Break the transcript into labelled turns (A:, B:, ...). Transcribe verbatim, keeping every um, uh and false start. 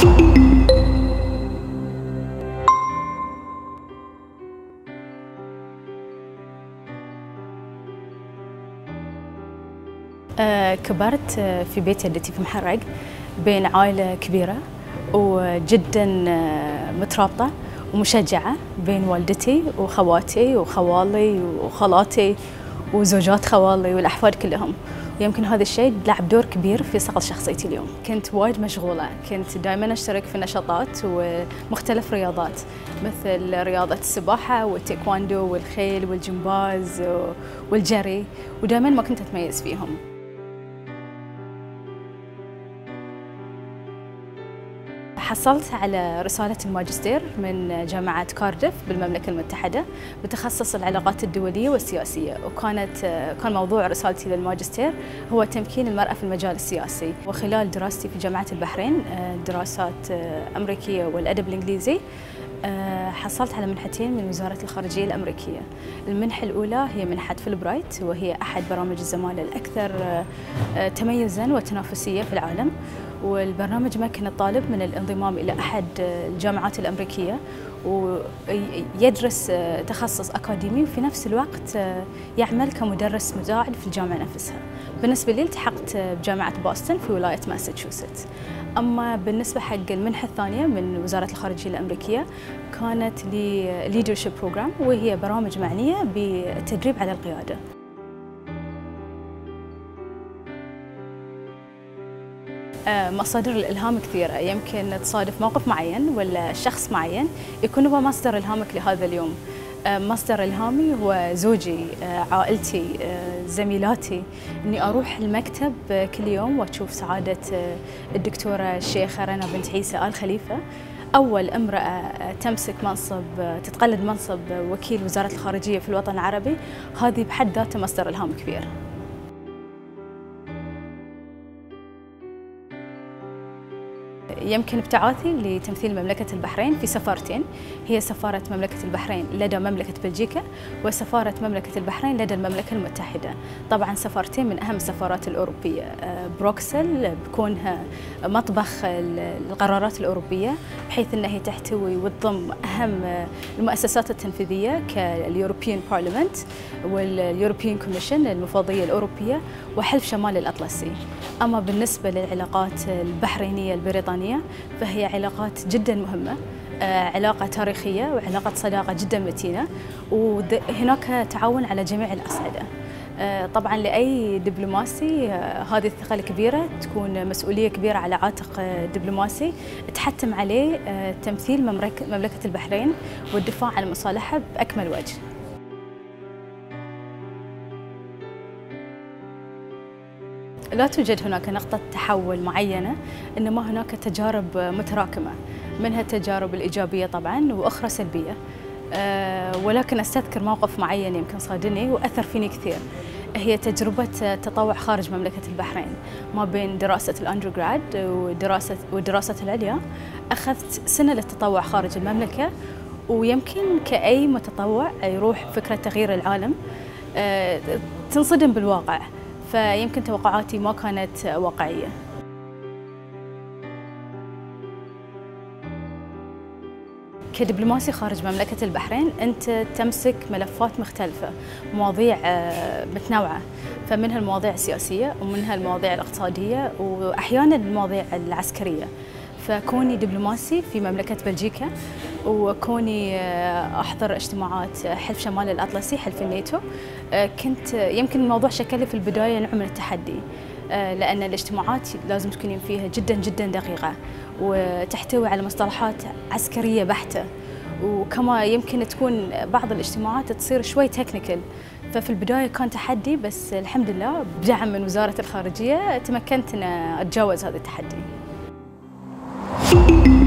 A: كبرت في بيت جدتي في محرق بين عائلة كبيرة وجدا مترابطة ومشجعة بين والدتي وخواتي وخوالي وخالاتي وزوجات خوالي والأحفاد كلهم. ويمكن هذا الشيء لعب دور كبير في صقل شخصيتي اليوم. كنت وايد مشغولة، كنت دائما أشترك في نشاطات ومختلف رياضات مثل رياضة السباحة والتايكواندو والخيل والجمباز والجري، ودائما ما كنت أتميز فيهم. حصلت على رسالة الماجستير من جامعة كارديف بالمملكة المتحدة بتخصص العلاقات الدولية والسياسية، وكانت كان موضوع رسالتي للماجستير هو تمكين المرأة في المجال السياسي. وخلال دراستي في جامعة البحرين دراسات أمريكية والأدب الإنجليزي حصلت على منحتين من وزارة الخارجية الأمريكية. المنحة الأولى هي منحة فيلبرايت، وهي أحد برامج الزمالة الأكثر تميزاً وتنافسية في العالم، والبرنامج مكن الطالب من الانضمام إلى أحد الجامعات الأمريكية ويدرس تخصص أكاديمي وفي نفس الوقت يعمل كمدرس مساعد في الجامعة نفسها. بالنسبة لي التحقت بجامعة بوسطن في ولاية ماساتشوستس. أما بالنسبة حق المنحة الثانية من وزارة الخارجية الأمريكية كانت لي ليدرشيب بروجرام، وهي برامج معنية بالتدريب على القيادة. مصادر الإلهام كثيرة، يمكن تصادف موقف معين ولا شخص معين يكون هو مصدر إلهامك لهذا اليوم. مصدر إلهامي هو زوجي، عائلتي، زميلاتي، إني أروح المكتب كل يوم وأشوف سعادة الدكتورة الشيخة رنا بنت عيسى آل خليفة، أول امرأة تمسك منصب تتقلد منصب وكيل وزارة الخارجية في الوطن العربي. هذه بحد ذاتها مصدر إلهام كبير. يمكن ابتعاثي لتمثيل مملكة البحرين في سفارتين، هي سفارة مملكة البحرين لدى مملكة بلجيكا وسفارة مملكة البحرين لدى المملكة المتحدة. طبعا سفارتين من أهم السفارات الأوروبية. بروكسل بكونها مطبخ القرارات الأوروبية، بحيث أنها تحتوي وتضم أهم المؤسسات التنفيذية كاليوروبيان بارلمنت واليوروبيان كوميشن المفوضية الأوروبية وحلف شمال الأطلسي. أما بالنسبة للعلاقات البحرينية البريطانية فهي علاقات جدا مهمة، علاقة تاريخية وعلاقة صداقة جدا متينة، وهناك تعاون على جميع الأصعدة. طبعا لأي دبلوماسي هذه الثقة الكبيرة تكون مسؤولية كبيرة على عاتق دبلوماسي تحتم عليه تمثيل مملكة البحرين والدفاع عن مصالحها بأكمل وجه. لا توجد هناك نقطة تحول معينة، إنما هناك تجارب متراكمة، منها التجارب الإيجابية طبعاً وأخرى سلبية. أه ولكن أستذكر موقف معين يمكن صادني وأثر فيني كثير، هي تجربة تطوع خارج مملكة البحرين ما بين دراسة الأندرغراد ودراسة والدراسة العليا. أخذت سنة للتطوع خارج المملكة، ويمكن كأي متطوع يروح فكرة تغيير العالم أه تنصدم بالواقع، فيمكن توقعاتي ما كانت واقعية. كدبلوماسي خارج مملكة البحرين أنت تمسك ملفات مختلفة، مواضيع متنوعة، فمنها المواضيع السياسية ومنها المواضيع الاقتصادية وأحيانا المواضيع العسكرية. فكوني دبلوماسي في مملكة بلجيكا وكوني أحضر اجتماعات حلف شمال الأطلسي حلف الناتو، كنت يمكن الموضوع شكل لي في البداية نوع من التحدي، لأن الاجتماعات لازم تكونين فيها جدا جدا دقيقة وتحتوي على مصطلحات عسكرية بحتة، وكما يمكن تكون بعض الاجتماعات تصير شوي تكنيكال. ففي البداية كان تحدي، بس الحمد لله بدعم من وزارة الخارجية تمكنت أن أتجاوز هذا التحدي.